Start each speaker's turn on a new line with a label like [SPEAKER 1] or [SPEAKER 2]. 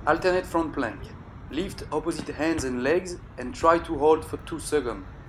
[SPEAKER 1] Alternate front plank. Lift opposite hands and legs and try to hold for 2 seconds.